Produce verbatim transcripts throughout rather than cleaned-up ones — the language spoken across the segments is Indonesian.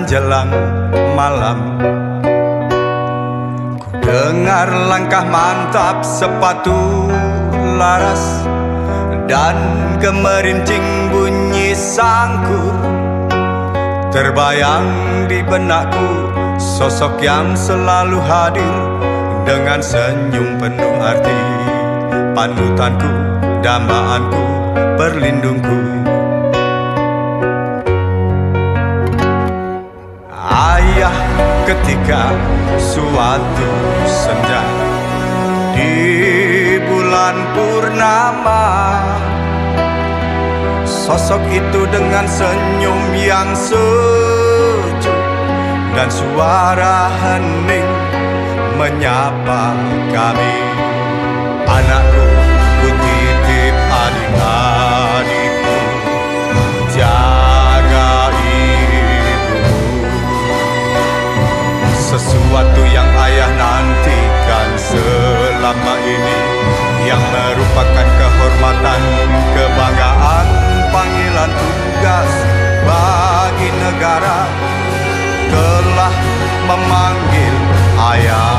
menjelang malam, ku dengar langkah mantap sepatu laras dan gemerincing bunyi sangkur. Terbayang di benakku sosok yang selalu hadir dengan senyum penuh arti, panutanku, dambaanku, perlindungku. Ayah ketika suatu senja di bulan purnama, sosok itu dengan senyum yang sejuk dan suara hening menyapa kami. Anakku, ku titip adik-adikku, jaga ibumu. Sesuatu yang ayah nantikan selama ini, yang merupakan kehormatan, kebanggaan, panggilan tugas bagi negara, telah memanggil ayah.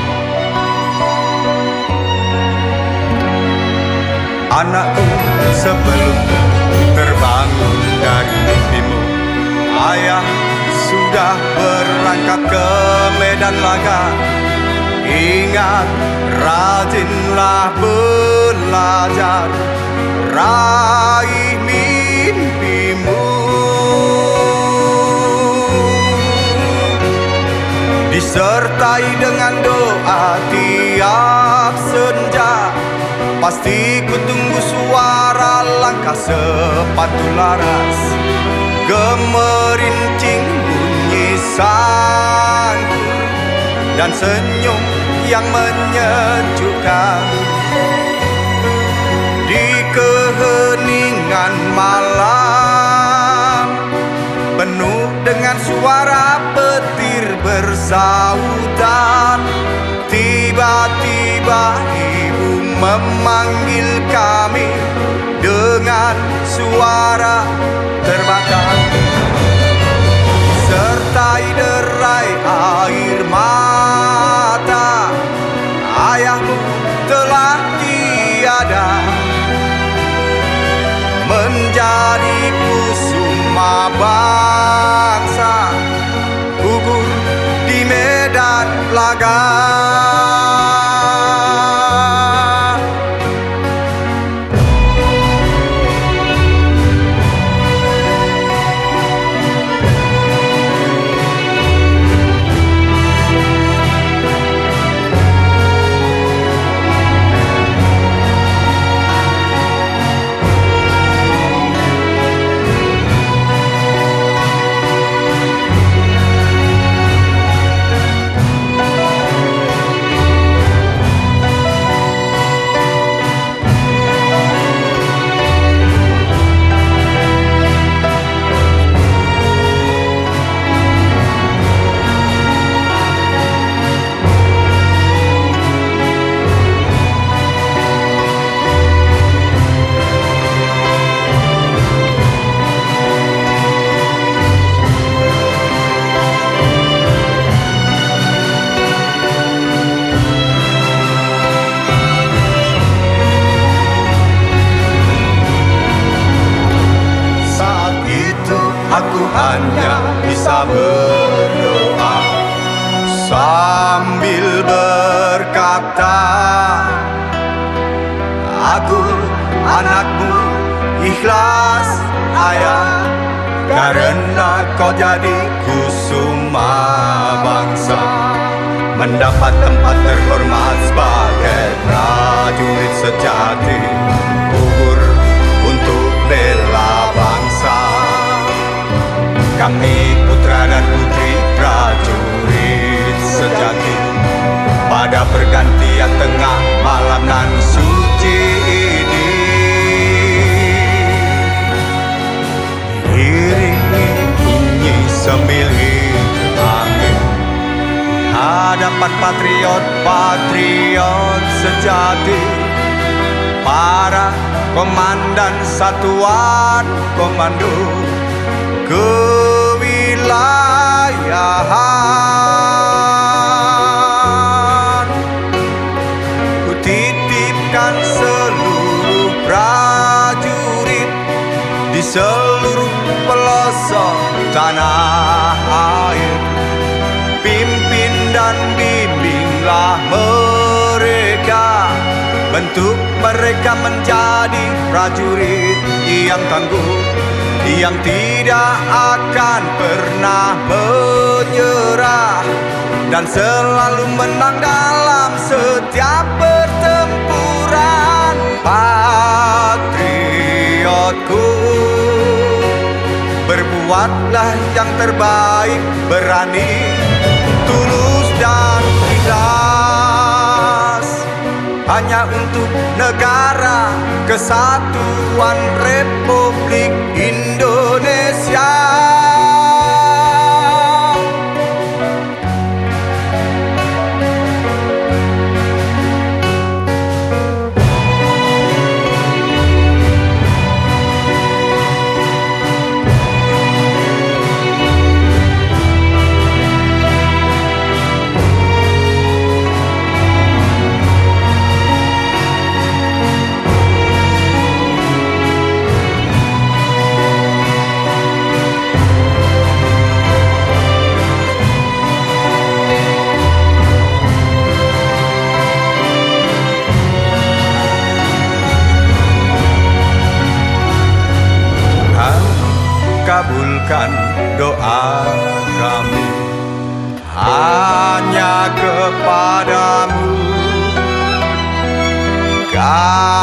Anakku, sebelum terbangun dari mimpimu, ayah sudah berangkat ke medan laga. Ingat, rajinlah belajar, raih mimpimu. Disertai dengan doa tiap senja, pasti ku tunggu suara langkah sepatu laras, gemerincing bunyi sangkur, dan senyum yang menyejukkan. Di keheningan malam, penuh dengan suara petir bersautan, tiba-tiba ibu memanggil kami dengan suara terbakar, sertai derai air mata. Ayahmu telah tiada, menjadi kusuma bangsa, gugur di medan laga. Aku hanya bisa berdoa sambil berkata, aku anakmu, ikhlas ayah, karena kau jadi kusuma bangsa, mendapat tempat terhormat sebagai prajurit sejati, gugur untuk bela bangsa. Kami putra dan putri prajurit sejati, pada pergantian tengah malam nan suci ini, diiringi bunyi semilir angin, hadapan patriot-patriot sejati, para komandan satuan komando kewilayahan, kemuliaan. Ku titipkan seluruh prajurit di seluruh pelosok tanah air. Pimpin dan bimbinglah mereka, bentuk mereka menjadi prajurit yang tangguh, yang tidak akan pernah menyerah, dan selalu menang dalam setiap pertempuran. Patriotku, berbuatlah yang terbaik, berani, tulus dan ikhlas, hanya untuk negara kesatuan Republik Indonesia. Kabulkan doa kami, hanya kepadamu